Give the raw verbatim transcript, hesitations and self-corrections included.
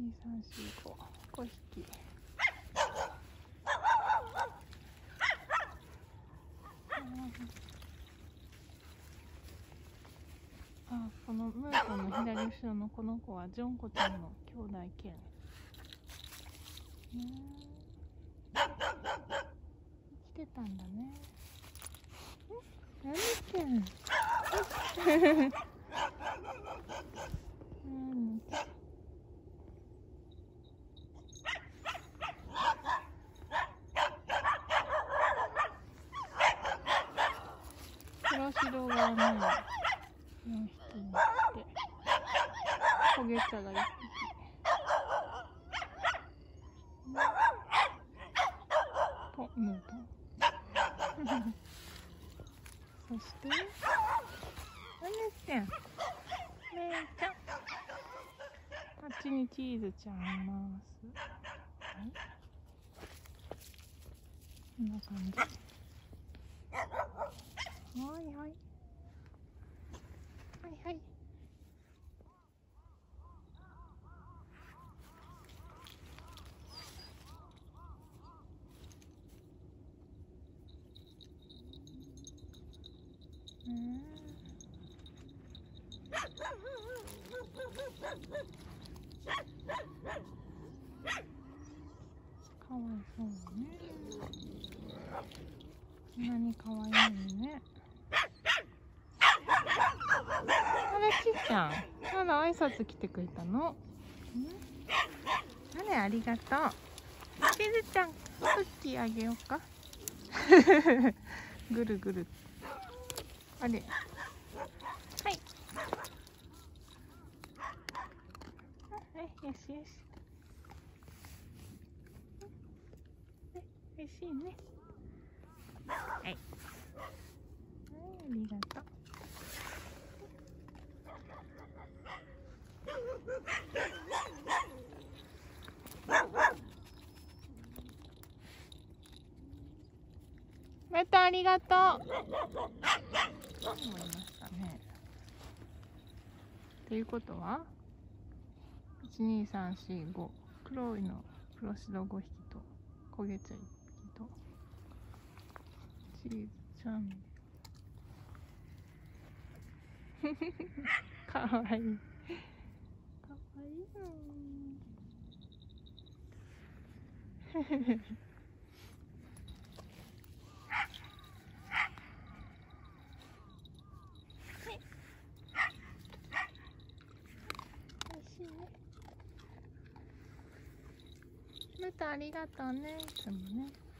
に、さん、し、ご、ごひき。あ、このムートンの左後ろのこの子はジョンコちゃんの兄弟犬。うん、生きてたんだね。何してんの？うん、黒白がね、よんひきになって、焦げ茶がいっぴき。と、ムートン。そして、何してん？めいちゃん。あっちにチーズちゃんいます。はい、こんな感じ。はいはい。はいはい。うん。かわいそうね。こんなにかわいいのね。あれ、ちっちゃん。あら、挨拶来てくれたの。ん？あれ、ありがとう。ちずちゃん、クッキーあげようか。ぐるぐる。あれ。はい。はい、よしよし。おいしいね。はい。はい、ありがとう。またありがとう。思いましたね。ということはいち、に、さん、し、ご、黒いの黒白ごひきと焦げ茶いっぴきとチーズちゃん。かわいい。かわいいの。ムタありがとうね、いつもね。